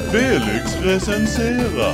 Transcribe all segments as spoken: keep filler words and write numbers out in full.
Felix recenserar.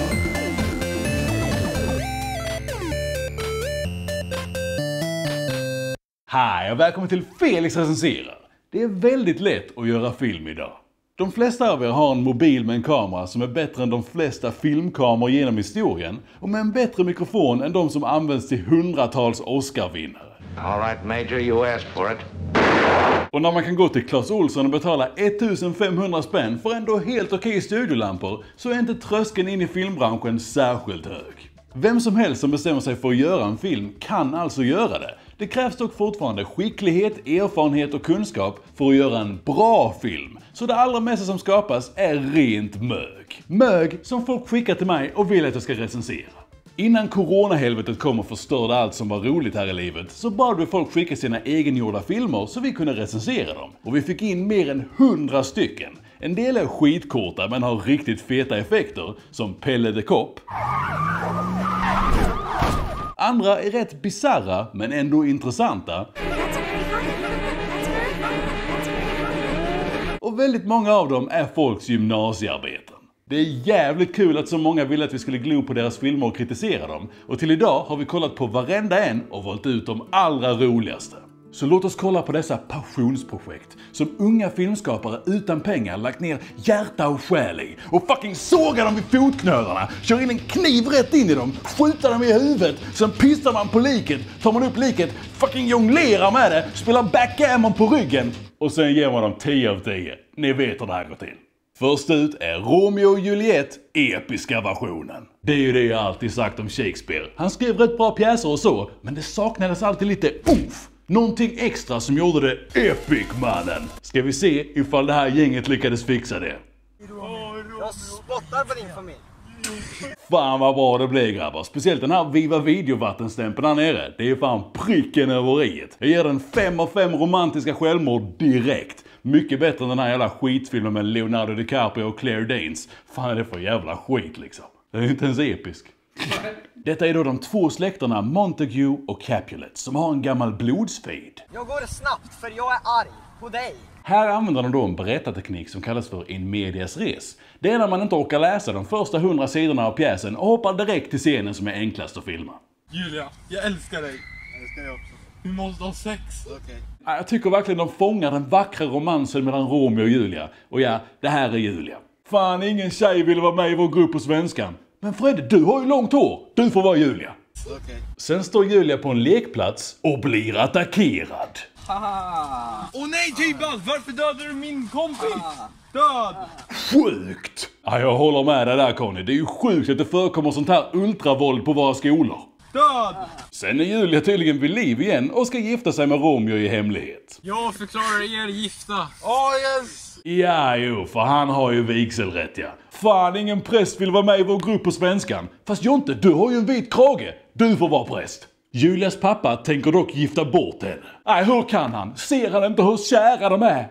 Hej och välkommen till Felix recenserar. Det är väldigt lätt att göra film idag. De flesta av er har en mobil med en kamera som är bättre än de flesta filmkameror genom historien och med en bättre mikrofon än de som används till hundratals Oscar-vinnare. All right, Major, you asked for it. Och när man kan gå till Clas Ohlson och betala ettusenfemhundra spänn för ändå helt okej studiolampor så är inte tröskeln in i filmbranschen särskilt hög. Vem som helst som bestämmer sig för att göra en film kan alltså göra det. Det krävs dock fortfarande skicklighet, erfarenhet och kunskap för att göra en bra film. Så det allra mesta som skapas är rent mög. Mög som folk skickar till mig och vill att jag ska recensera. Innan coronahelvetet kom och förstörde allt som var roligt här i livet så bad vi folk skicka sina egengjorda filmer så vi kunde recensera dem. Och vi fick in mer än hundra stycken. En del är skitkorta men har riktigt feta effekter, som Pelle the Cop. Andra är rätt bizarra men ändå intressanta. Och väldigt många av dem är folks gymnasiearbeten. Det är jävligt kul att så många ville att vi skulle glo på deras filmer och kritisera dem. Och till idag har vi kollat på varenda en och valt ut de allra roligaste. Så låt oss kolla på dessa passionsprojekt som unga filmskapare utan pengar lagt ner hjärta och själ i. Och fucking sågar dem vid fotknölarna, kör in en kniv rätt in i dem, skjuter dem i huvudet, sen pissar man på liket, tar man upp liket, fucking jonglerar med det, spelar backgammon på ryggen och sen ger man dem tio av tio. Ni vet hur det här går till. Först ut är Romeo och Juliet, episka versionen. Det är ju det jag alltid sagt om Shakespeare. Han skrev rätt bra pjäser och så, men det saknades alltid lite oof. Någonting extra som gjorde det epic, mannen. Ska vi se ifall det här gänget lyckades fixa det. Jag spottar på din familj. Fan vad bra det blev, grabbar. Speciellt den här Viva Video-vattenstämpeln här nere. Det är fan pricken över iet. Jag ger den fem av fem romantiska självmord direkt. Mycket bättre än den här jävla skitfilmen med Leonardo DiCaprio och Claire Danes. Fan är det för jävla skit liksom. Det är inte ens episk. Detta är då de två släkterna Montague och Capulet som har en gammal blodsfejd. Jag går snabbt för jag är arg på dig. Här använder de då en berättarteknik som kallas för in medias res. Det är när man inte orkar läsa de första hundra sidorna av pjäsen och hoppar direkt till scenen som är enklast att filma. Julia, jag älskar dig. Jag älskar dig också. Vi måste ha sex. Okej. Okay. Jag tycker verkligen de fångar den vackra romansen mellan Romeo och Julia. Och ja, det här är Julia. Fan, ingen tjej vill vara med i vår grupp på svenskan. Men Fred, du har ju långt hår. Du får vara Julia. Okay. Sen står Julia på en lekplats och blir attackerad. Haha. Åh nej, J-Ball, varför dödade du min kompis? Död! Sjukt! Ja, jag håller med dig där, Conny. Det är ju sjukt att det förekommer sånt här ultravåld på våra skolor. Död! Sen är Julia tydligen vid liv igen och ska gifta sig med Romeo i hemlighet. Jag förklarar er gifta. Åh, oh, yes! Ja, jo, för han har ju vigselrätt, ja. Fan, ingen präst vill vara med i vår grupp på svenskan. Fast Jonte, du har ju en vit krage. Du får vara präst. Julias pappa tänker dock gifta bort henne. Nej, hur kan han? Ser han inte hur kära de är?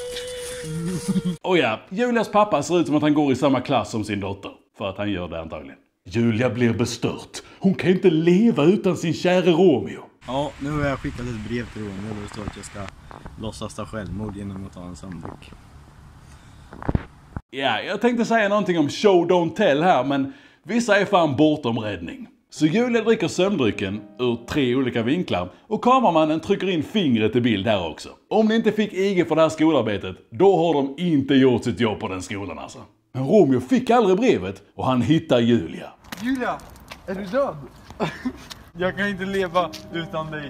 Och ja, Julias pappa ser ut som att han går i samma klass som sin dotter. För att han gör det antagligen. Julia blir bestört. Hon kan inte leva utan sin kära Romeo. Ja, nu har jag skickat ett brev till Romeo och det står att jag ska låtsas ta självmord genom att ta en sömndryck. Ja, jag tänkte säga någonting om show don't tell här, men vissa är fan bortom räddning. Så Julia dricker sömndrycken ur tre olika vinklar och kameramannen trycker in fingret i bild här också. Om ni inte fick I G för det här skolarbetet, då har de inte gjort sitt jobb på den skolan alltså. Men Romeo fick aldrig brevet och han hittar Julia. Julia, är du död? Jag kan inte leva utan dig.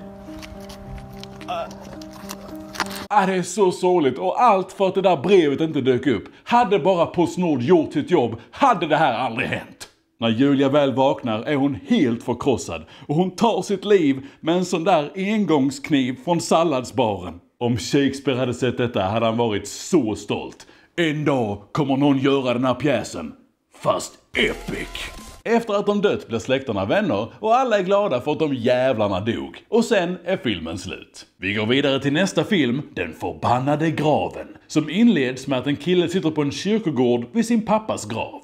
Ah, det är så sorgligt och allt för att det där brevet inte dök upp. Hade bara PostNord gjort sitt jobb hade det här aldrig hänt. När Julia väl vaknar är hon helt förkrossad och hon tar sitt liv med en sån där engångskniv från salladsbaren. Om Shakespeare hade sett detta hade han varit så stolt. En dag kommer någon göra den här pjäsen. Fast epic! Efter att de dött blir släkterna vänner och alla är glada för att de jävlarna dog. Och sen är filmen slut. Vi går vidare till nästa film, Den förbannade graven. Som inleds med att en kille sitter på en kyrkogård vid sin pappas grav.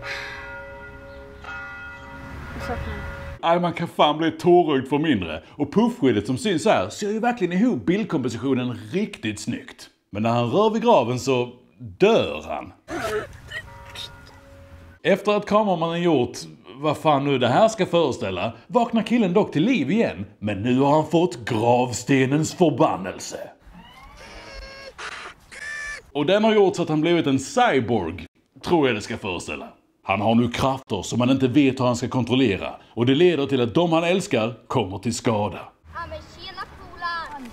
Nej, man kan fan bli tårögd för mindre. Och puffskyddet som syns här ser ju verkligen ihop bildkompositionen riktigt snyggt. Men när han rör vid graven så dör han. Efter att kameramannen gjort vad fan nu det här ska föreställa, vaknar killen dock till liv igen. Men nu har han fått gravstenens förbannelse. Och den har gjort så att han blivit en cyborg, tror jag det ska föreställa. Han har nu krafter som han inte vet hur han ska kontrollera. Och det leder till att de han älskar kommer till skada. Ja men tjena polaren!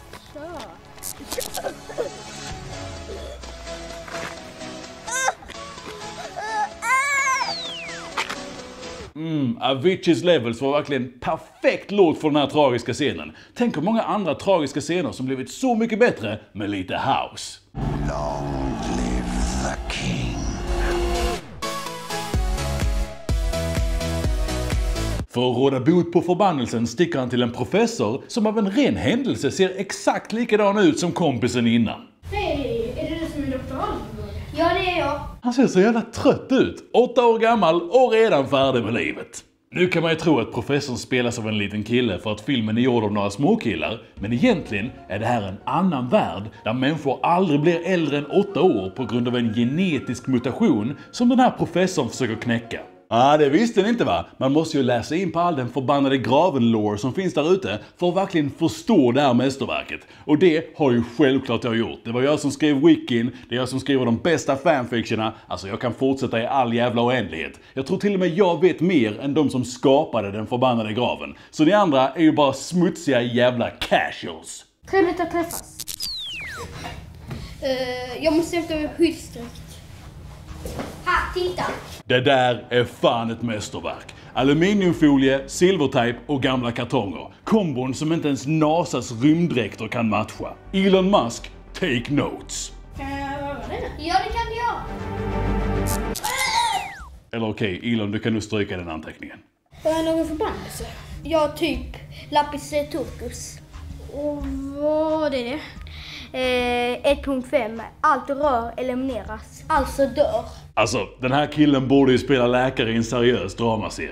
Mm, Aviciis levels var verkligen perfekt låt för den här tragiska scenen. Tänk hur många andra tragiska scener som blivit så mycket bättre med lite house. Long live the king. För att råda bot på förbannelsen sticker han till en professor som av en ren händelse ser exakt likadan ut som kompisen innan. Hej, är det du som är doktor Alvord? Ja det är jag. Han ser så jävla trött ut. Åtta år gammal och redan färdig med livet. Nu kan man ju tro att professorn spelas av en liten kille för att filmen är gjord av några småkillar. Men egentligen är det här en annan värld där människor aldrig blir äldre än åtta år på grund av en genetisk mutation som den här professorn försöker knäcka. Ah, det visste ni inte va? Man måste ju läsa in på all den förbannade graven-lore som finns där ute för att verkligen förstå det här mästerverket. Och det har ju självklart jag gjort. Det var jag som skrev wikin, det är jag som skriver de bästa fanfictionerna. Alltså jag kan fortsätta i all jävla oändlighet. Jag tror till och med jag vet mer än de som skapade den förbannade graven. Så ni andra är ju bara smutsiga jävla casuals. Trevligt att träffas. Uh, jag måste hämta över skyddsdräkt. Här, titta! Det där är fan ett mästerverk. Aluminiumfolie, silvertejp och gamla kartonger. Kombon som inte ens NASAs rymddräkter kan matcha. Elon Musk, take notes. Kan jag röra den? Ja, det kan du göra. Eller okej, okay, Elon, du kan nu stryka den anteckningen. Har jag någon förbannelse? Jag typ lapis turkus. Och vad är det? Eh, ett punkt fem. Allt rör elimineras. Alltså dör. Alltså, den här killen borde ju spela läkare i en seriös dramaserie.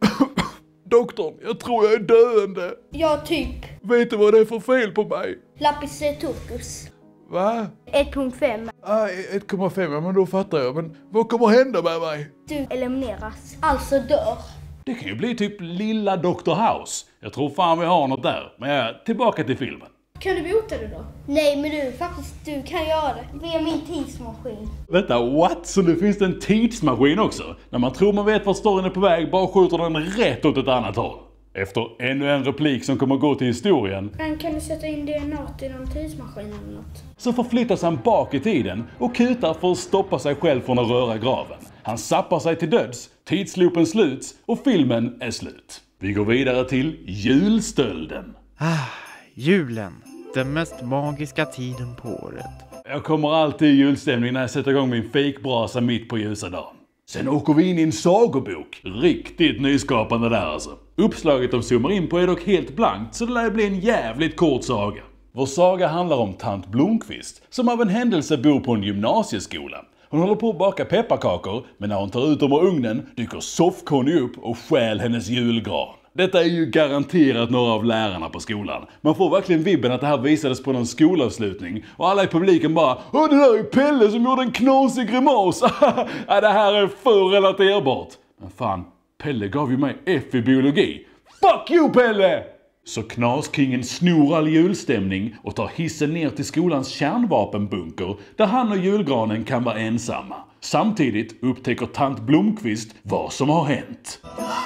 Doktorn, jag tror jag är döende. Jag typ. Vet du vad det är för fel på mig? Lapis turkus. Va? ett punkt fem. Ah, ett komma fem, ja men då fattar jag. Men vad kommer hända med mig? Du elimineras. Alltså dör. Det kan ju bli typ lilla doktor House. Jag tror fan vi har något där. Men jag är tillbaka till filmen. Kan du bota det då? Nej men du, faktiskt du kan göra det. Via min tidsmaskin. Vänta, what? Så nu finns det en tidsmaskin också? När man tror man vet vart storyn är på väg, bara skjuter den rätt åt ett annat håll. Efter ännu en replik som kommer gå till historien. Men kan du sätta in D N A i någon tidsmaskin eller något? Så förflyttas han bak i tiden och kutar för att stoppa sig själv från att röra graven. Han sappar sig till döds, tidsloopen sluts och filmen är slut. Vi går vidare till julstölden. Ah, julen. Den mest magiska tiden på året. Jag kommer alltid i julstämning när jag sätter igång min fejkbrasa mitt på ljusa dagen. Sen åker vi in i en sagobok. Riktigt nyskapande där alltså. Uppslaget de zoomar in på är dock helt blankt så det lär bli en jävligt kort saga. Vår saga handlar om tant Blomqvist som av en händelse bor på en gymnasieskola. Hon håller på att baka pepparkakor men när hon tar ut dem ur ugnen dyker Soft-Conny upp och stjäl hennes julgran. Detta är ju garanterat några av lärarna på skolan. Man får verkligen vibben att det här visades på någon skolavslutning. Och alla i publiken bara åh det där är Pelle som gjorde en knasig grimas. Ja, det här är för relaterbart. Men fan, Pelle gav ju mig F i biologi. Fuck you Pelle! Så Knaskingen snor all julstämning och tar hissen ner till skolans kärnvapenbunker där han och julgranen kan vara ensamma. Samtidigt upptäcker tant Blomqvist vad som har hänt.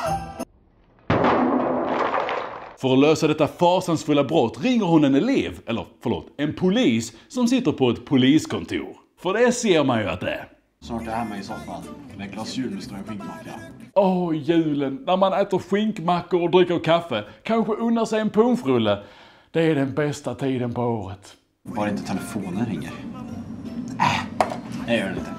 För att lösa detta fasansfulla brott ringer hon en elev, eller förlåt, en polis som sitter på ett poliskontor. För det ser man ju att det är. Snart är jag hemma i soffan med ett glas julmustra och skinkmacka. Åh, oh, julen. När man äter skinkmackor och dricker kaffe. Kanske unnar sig en punschrulle. Det är den bästa tiden på året. Bara inte telefonen ringer. Äh, jag gör det inte.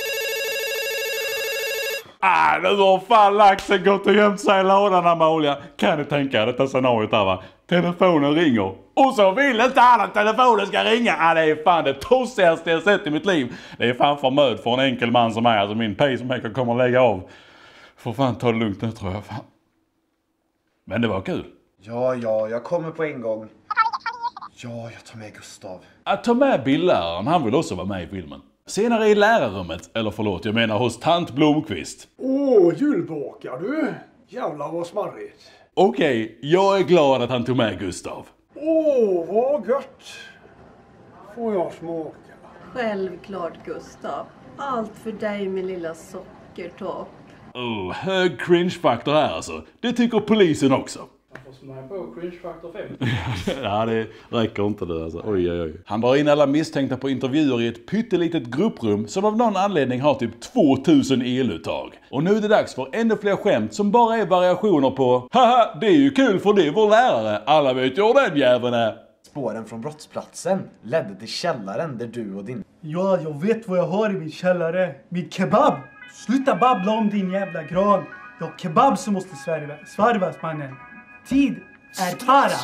Ah, nu har fan laxen gått och gömt sig i lådan Amalia. Kan du tänka dig detta scenariot där va? Telefonen ringer. Och så vill inte han att telefonen ska ringa. Ah, det är fan det tossigaste jag sett i mitt liv. Det är fan för möd för en enkel man som är. Alltså min pacemaker kommer att lägga av. Får fan ta det lugnt nu tror jag fan. Men det var kul. Ja, ja, jag kommer på en gång. Ja, jag tar med Gustav. Att ta med bildläraren, han vill också vara med i filmen. Senare i lärarrummet, eller förlåt, jag menar hos tant Blomqvist. Åh, julbakar du? Jävlar vad smarrigt. Okej, okay, jag är glad att han tog med Gustav. Åh, vad gött. Får jag smaka? Självklart, Gustav. Allt för dig min lilla sockertopp. Oh, hög cringe-faktor här alltså. Det tycker polisen också. Jag får smaka på cringe-faktor fem. Ja, det räcker inte det alltså. Oj, oj, oj. Han drar in alla misstänkta på intervjuer i ett pyttelitet grupprum som av någon anledning har typ tvåtusen eluttag. Och nu är det dags för ännu fler skämt som bara är variationer på haha, det är ju kul för det är vår lärare. Alla vet ju hur den jäveln är. Spåren från brottsplatsen ledde till källaren där du och din... Ja, jag vet vad jag har i min källare. Min kebab! Sluta babbla om din jävla gran. Jag har kebab som måste svärva. Svarvas, mannen. Tid är tara.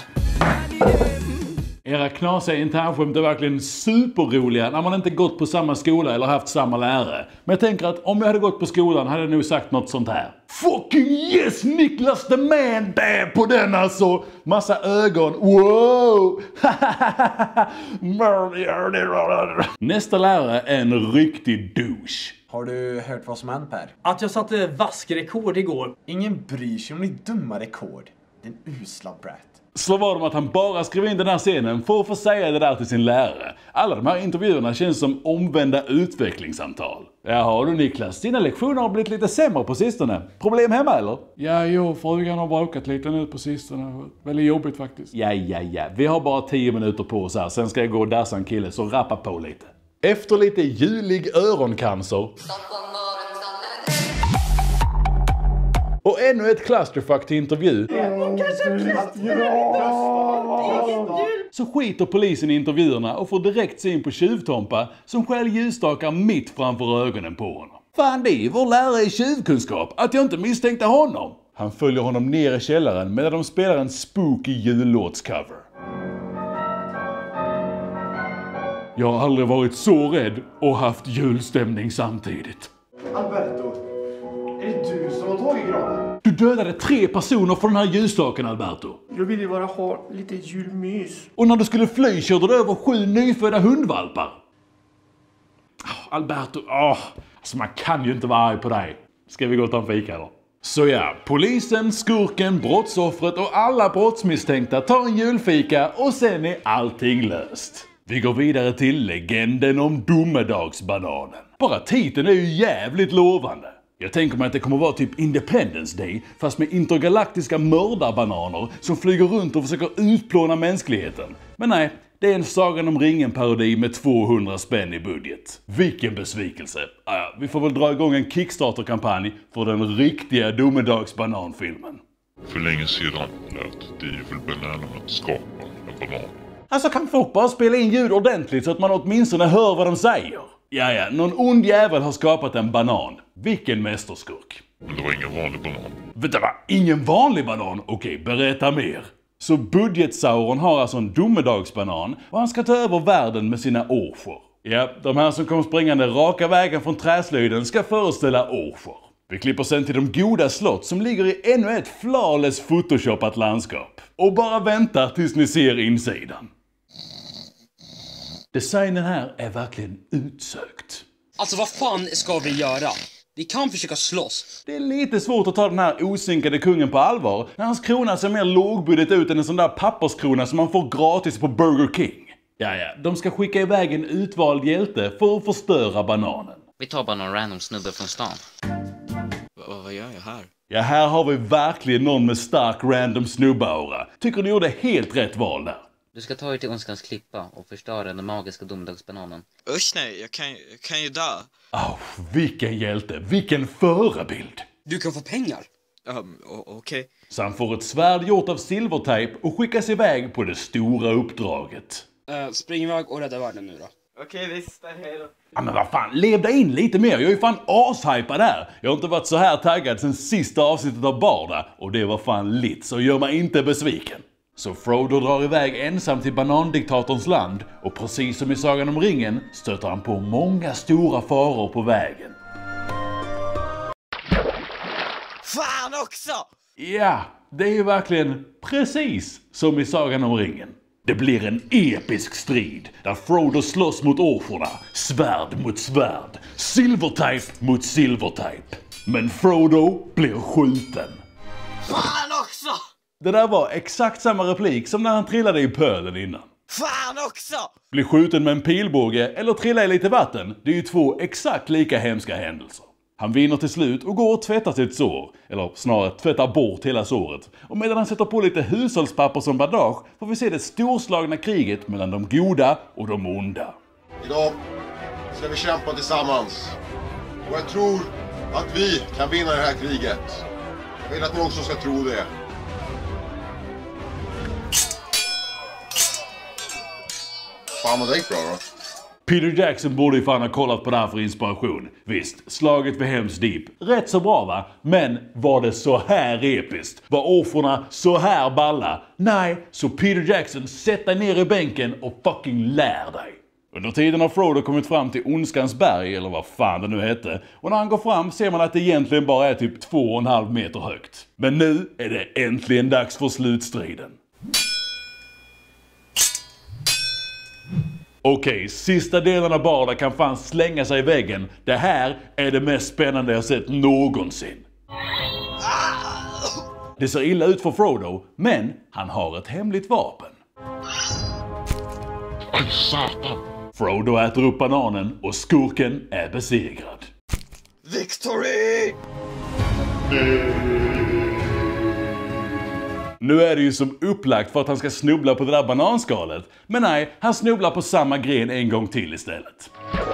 Era knasiga internskämt är verkligen superroliga när man inte gått på samma skola eller haft samma lärare. Men jag tänker att om jag hade gått på skolan hade jag nog sagt något sånt här. Fucking yes, Niklas the man där på den alltså. Massa ögon. Wow. Nästa lärare är en riktig douche. Har du hört vad som hänt, Per? Att jag satte vaskrekord igår. Ingen bryr sig om ditt dumma rekord. Den usla brat. Så var det att han bara skrev in den här scenen för att få säga det där till sin lärare. Alla de här intervjuerna känns som omvända utvecklingssamtal. Jaha du Niklas, dina lektioner har blivit lite sämre på sistone. Problem hemma eller? Ja, jo, frugan har bråkat lite nu på sistone. Väldigt jobbigt faktiskt. Ja, ja, ja. Vi har bara tio minuter på oss här. Sen ska jag gå och dassa en kille, så rappa på lite. Efter lite julig öroncancer och ännu ett clusterfuck till intervju så skiter polisen i intervjuerna och får direkt syn på tjuvtompa som skäl ljusstakar mitt framför ögonen på honom. Fan, det är vår lärare i tjuvkunskap att jag inte misstänkte honom. Han följer honom ner i källaren medan de spelar en spooky jullåtscover. Jag har aldrig varit så rädd och haft julstämning samtidigt. Alberto, är det du som har tagit granen? Du dödade tre personer från den här ljusstaken, Alberto. Jag ville bara ha lite julmys. Och när du skulle fly körde du över sju nyfödda hundvalpar. Oh, Alberto, åh. Oh. Alltså man kan ju inte vara arg på dig. Ska vi gå och ta en fika då? Så ja, polisen, skurken, brottsoffret och alla brottsmisstänkta tar en julfika och sen är allting löst. Vi går vidare till legenden om domedagsbananen. Bara titeln är ju jävligt lovande. Jag tänker mig att det kommer vara typ Independence Day fast med intergalaktiska mördarbananer som flyger runt och försöker utplåna mänskligheten. Men nej, det är en Sagan om ringen-parodi med tvåhundra spänn i budget. Vilken besvikelse. Ah, vi får väl dra igång en Kickstarter-kampanj för den riktiga domedagsbananfilmen. För länge sedan lät Devil Banana skapa en banan. Alltså kan folk bara spela in ljud ordentligt så att man åtminstone hör vad de säger? Ja, ja, någon ond jävel har skapat en banan. Vilken mästerskurk. Men det var ingen vanlig banan. Vänta, va? Ingen vanlig banan? Okej, berätta mer. Så budgetsauron har alltså en domedagsbanan och han ska ta över världen med sina orcher. Ja, de här som kommer springande raka vägen från träslöjden ska föreställa orcher. Vi klipper sen till de goda slott som ligger i ännu ett flawless photoshopat landskap. Och bara väntar tills ni ser insidan. Designen här är verkligen utsökt. Alltså vad fan ska vi göra? Vi kan försöka slåss. Det är lite svårt att ta den här osynkade kungen på allvar när hans krona ser mer lågbudget ut än en sån där papperskrona som man får gratis på Burger King. Ja, ja, de ska skicka iväg en utvald hjälte för att förstöra bananen. Vi tar bara någon random snubbe från stan. V vad gör jag här? Ja, här har vi verkligen någon med stark random snubbaura. Tycker du gjorde helt rätt val där. Du ska ta dig till ondskans klippa och förstöra den magiska domedagsbananen. Usch nej, jag kan, jag kan ju dö. Oh, vilken hjälte, vilken förebild. Du kan få pengar. Um, Okej. Okay. Så han får ett svärd gjort av silvertejp och skickas iväg på det stora uppdraget. Uh, spring iväg och rädda världen nu då. Okej, okay, visst. Hej då. Ja, men vad fan, lev dig in lite mer. Jag är ju fan ashypad där. Jag har inte varit så här taggad sen sista avsnittet av Barda. Och det var fan lit, så gör mig inte besviken. Så Frodo drar iväg ensam till banandiktatorns land. Och precis som i Sagan om ringen stöter han på många stora faror på vägen. Fan också! Ja, det är ju verkligen precis som i Sagan om ringen. Det blir en episk strid där Frodo slåss mot orcherna, svärd mot svärd, Silvertype mot Silvertype. Men Frodo blir skjuten. Fan också! Det där var exakt samma replik som när han trillade i pölen innan. Fan också! Bli skjuten med en pilbåge eller trilla i lite vatten, det är ju två exakt lika hemska händelser. Han vinner till slut och går och tvättar sitt sår, eller snarare tvättar bort hela såret. Och medan han sätter på lite hushållspapper som bandage får vi se det storslagna kriget mellan de goda och de onda. Idag ska vi kämpa tillsammans. Och jag tror att vi kan vinna det här kriget. Jag vill att ni också ska tro det. Fan vad det gick bra då. Peter Jackson borde ju fan ha kollat på det här för inspiration. Visst, slaget vid Helm's Deep. Rätt så bra va? Men var det så här episkt? Var orcherna så här balla? Nej, så Peter Jackson, sätt dig ner i bänken och fucking lär dig. Under tiden har Frodo kommit fram till Ondskans berg, eller vad fan det nu hette. Och när han går fram ser man att det egentligen bara är typ två och en halv meter högt. Men nu är det äntligen dags för slutstriden. Okej, okay, sista delen av Barda kan fan slänga sig i väggen. Det här är det mest spännande jag sett någonsin. Det ser illa ut för Frodo, men han har ett hemligt vapen. Aj, satan! Frodo äter upp bananen och skurken är besegrad. Victory! Nu är det ju som upplagt för att han ska snubbla på det där bananskalet. Men nej, han snubblar på samma gren en gång till istället.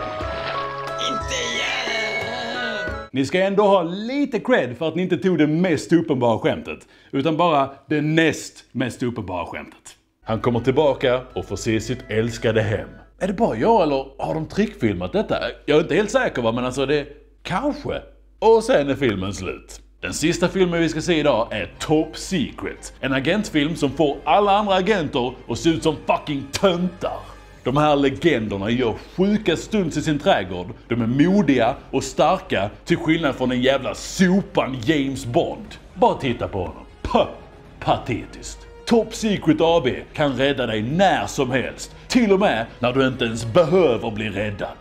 Inte igen! Ni ska ändå ha lite cred för att ni inte tog det mest uppenbara skämtet. Utan bara det näst mest uppenbara skämtet. Han kommer tillbaka och får se sitt älskade hem. Är det bara jag eller har de trickfilmat detta? Jag är inte helt säker va, men alltså det... Kanske. Och sen är filmen slut. Den sista filmen vi ska se idag är Top Secret. En agentfilm som får alla andra agenter att se ut som fucking töntar. De här legenderna gör sjuka stunds i sin trädgård. De är modiga och starka till skillnad från den jävla sopan James Bond. Bara titta på honom. Puh, patetiskt. Top Secret A B kan rädda dig när som helst. Till och med när du inte ens behöver bli räddad.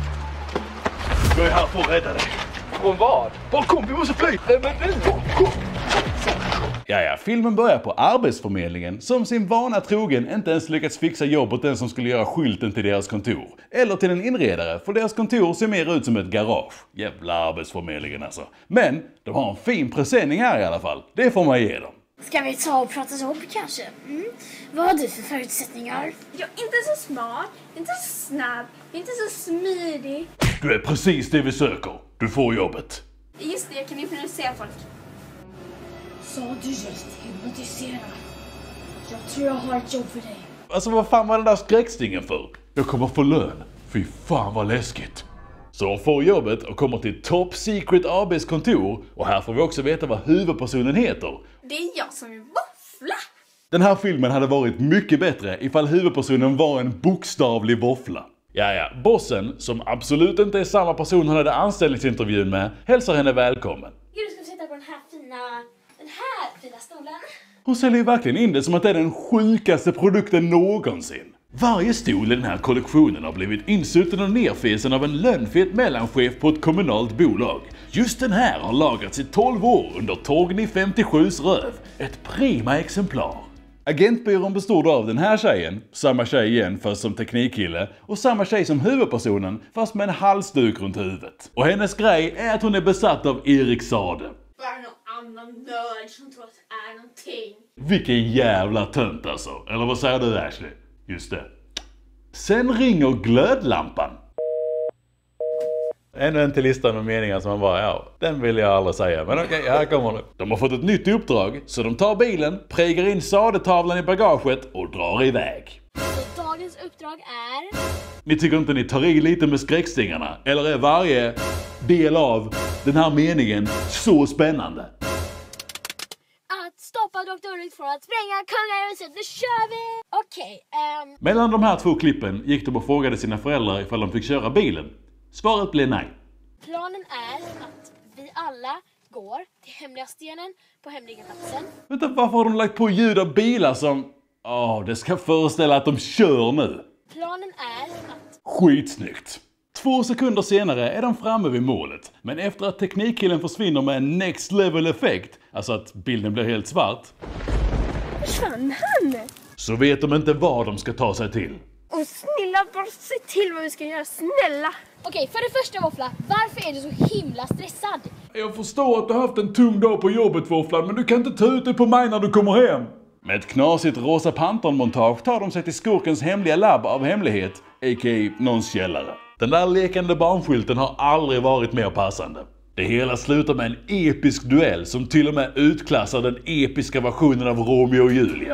Jag är här för att rädda dig. Från vad? Bara kom, vi måste fly! Nej men nu! Kom, kom! Ja, ja, filmen börjar på Arbetsförmedlingen som sin vana trogen inte ens lyckats fixa jobb åt den som skulle göra skylten till deras kontor. Eller till en inredare, för deras kontor ser mer ut som ett garage. Jävla Arbetsförmedlingen alltså. Men de har en fin presenning här i alla fall. Det får man ge dem. Ska vi ta och prata jobb kanske? Mm. Vad har du för förutsättningar? Jag är inte så smart, inte så snabb, inte så smidig. Du är precis det vi söker. Du får jobbet. Just det, jag kan hypnotisera folk. Sa du just hypnotisera? Jag tror jag har ett jobb för dig. Alltså vad fan var den där skräckstingen för? Jag kommer få lön. Fy fan vad läskigt. Så de får jobbet och kommer till Top Secret A B:s kontor. Och här får vi också veta vad huvudpersonen heter. Det är jag som är våffla. Den här filmen hade varit mycket bättre ifall huvudpersonen var en bokstavlig våffla. Ja, ja, bossen, som absolut inte är samma person han hade anställningsintervjun med, hälsar henne välkommen. Gud, du ska sitta på den här fina, den här fina stolen. Hon säljer verkligen in det som att det är den sjukaste produkten någonsin. Varje stol i den här kollektionen har blivit insutten och nerfesen av en lönnfet mellanchef på ett kommunalt bolag. Just den här har lagrats i tolv år under Torgny femtiosju:s röv. Ett prima exemplar. Agentbyrån bestod av den här tjejen, samma tjej igen fast som teknikkille, och samma tjej som huvudpersonen fast med en halsduk runt huvudet. Och hennes grej är att hon är besatt av Erik Saade. Bara någon annan nörd som tror att det är någonting. Vilken jävla tönt alltså, eller vad säger du Ashley? Just det. Sen ringer glödlampan. Ännu en till listan med meningar som man bara, ja, den vill jag aldrig säga. Men okej, här kommer det. De har fått ett nytt uppdrag, så de tar bilen, präger in sadetavlan i bagaget och drar iväg. Så dagens uppdrag är... Ni tycker inte ni tar i lite med skräckstingarna? Eller är varje del av den här meningen så spännande? Att stoppa doktor Ulrik från att spränga kungahuset, nu kör vi! Okej, okay, um... Mellan de här två klippen gick de och frågade sina föräldrar ifall de fick köra bilen. Svaret blev nej. Planen är att vi alla går till hemliga stenen på hemliga platsen. Vänta, varför har de lagt på ljud av bilar som... Åh, det ska föreställa att de kör nu. Planen är att... Skitsnyggt. Två sekunder senare är de framme vid målet. Men efter att teknikkillen försvinner med en next level effekt, alltså att bilden blir helt svart, Försvann han? så vet de inte vad de ska ta sig till. Och snälla, bara se till vad vi ska göra, snälla! Okej, för det första Våffla, varför är du så himla stressad? Jag förstår att du har haft en tung dag på jobbet, Våfflan, men du kan inte ta ut det på mig när du kommer hem. Med ett knasigt Rosa Pantern-montage tar de sig till skurkens hemliga labb av hemlighet, a k a någons källare. Den där lekande barnskylten har aldrig varit mer passande. Det hela slutar med en episk duell som till och med utklassar den episka versionen av Romeo och Julia.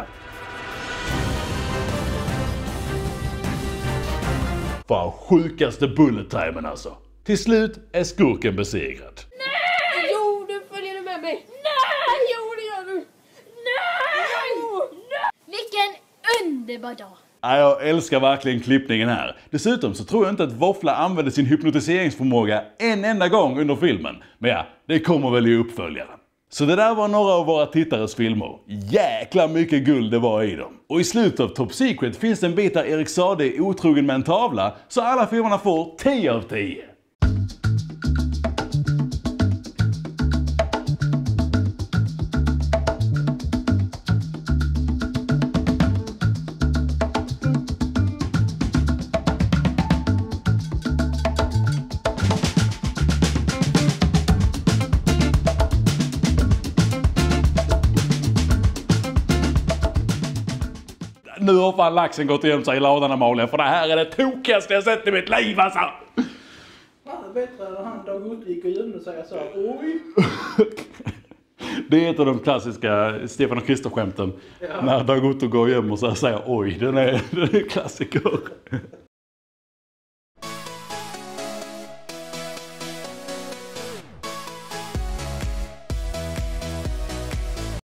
Fan, sjukaste bullet-timen alltså. Till slut är skurken besegrad. Nej! Jo, du följer med mig! Nej! Jo, det gör du! Nej! Jo! Nej! Vilken underbar dag! Ja, jag älskar verkligen klippningen här. Dessutom så tror jag inte att Våffla använde sin hypnotiseringsförmåga en enda gång under filmen. Men ja, det kommer väl i uppföljaren. Så det där var några av våra tittares filmer. Jäkla mycket guld det var i dem. Och i slutet av Top Secret finns en bit där Erik Saade är otrogen med en tavla, så alla filmerna får tio av tio. Nu har fan laxen gått igenom sig i ladan, Amalia, för det här är det tokigaste jag sett i mitt liv alltså! Han är bättre än han Dag Otto gick och gömde sig och sa oj. Det är ett av de klassiska Stefan och Krister-skämten. Ja. När Dag Otto går och gömmer sig och säger oj, den är, den är klassiker.